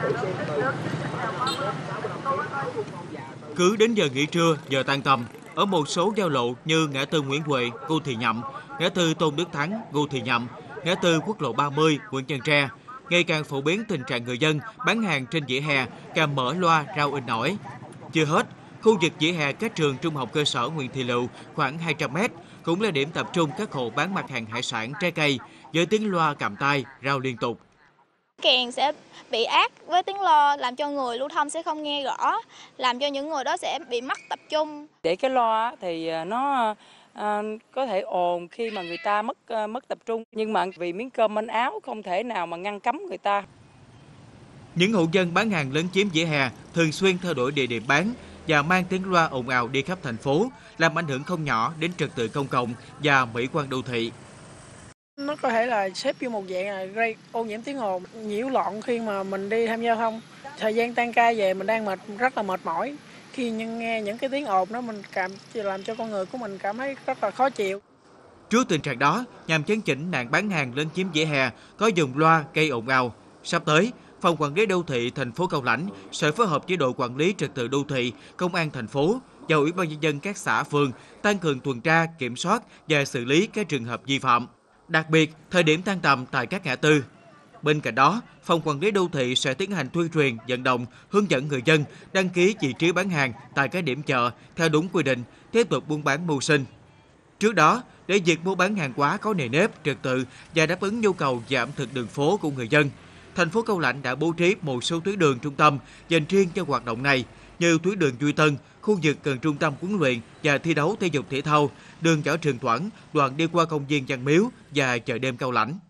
Cứ đến giờ nghỉ trưa, giờ tan tầm, ở một số giao lộ như ngã tư Nguyễn Huệ, Ngô Thị Nhậm, ngã tư Tôn Đức Thắng, Ngô Thị Nhậm, ngã tư quốc lộ 30, Nguyễn Văn Tre, ngày càng phổ biến tình trạng người dân bán hàng trên vỉa hè, cầm mở loa rao in ỏi. Chưa hết, khu vực vỉa hè cách trường Trung học cơ sở Nguyễn Thị Lựu khoảng 200 m cũng là điểm tập trung các hộ bán mặt hàng hải sản, trái cây với tiếng loa càm tai rao liên tục. Kèn sẽ bị át với tiếng loa làm cho người lưu thông sẽ không nghe rõ, làm cho những người đó sẽ bị mất tập trung. Để cái loa thì nó có thể ồn khi mà người ta mất tập trung, nhưng mà vì miếng cơm manh áo không thể nào mà ngăn cấm người ta. Những hộ dân bán hàng lấn chiếm vỉa hè thường xuyên thay đổi địa điểm bán và mang tiếng loa ồn ào đi khắp thành phố, làm ảnh hưởng không nhỏ đến trật tự công cộng và mỹ quan đô thị. Nó có thể là xếp vô một dạng là gây ô nhiễm tiếng ồn, nhiễu loạn khi mà mình đi tham gia giao thông. Thời gian tan ca về mình đang rất là mệt mỏi. Khi nghe những cái tiếng ồn đó mình làm cho con người của mình cảm thấy rất là khó chịu. Trước tình trạng đó, nhằm chấn chỉnh nạn bán hàng lấn chiếm vỉa hè có dùng loa gây ồn ào, sắp tới, Phòng Quản lý Đô thị thành phố Cao Lãnh sẽ phối hợp với đội quản lý trật tự đô thị, Công an thành phố và Ủy ban nhân dân các xã phường tăng cường tuần tra, kiểm soát và xử lý các trường hợp vi phạm. Đặc biệt, thời điểm tan tầm tại các ngã tư. Bên cạnh đó, Phòng Quản lý Đô thị sẽ tiến hành tuyên truyền, vận động, hướng dẫn người dân đăng ký vị trí bán hàng tại các điểm chợ theo đúng quy định, tiếp tục buôn bán mưu sinh. Trước đó, để việc mua bán hàng hóa có nề nếp, trật tự và đáp ứng nhu cầu về ẩm thực đường phố của người dân, thành phố Cao Lãnh đã bố trí một số tuyến đường trung tâm dành riêng cho hoạt động này, như tuyến đường Duy Tân, khu vực gần trung tâm huấn luyện và thi đấu thể dục thể thao, đường Võ Trường Toản, đoạn đi qua công viên Văn Miếu và chợ đêm Cao Lãnh.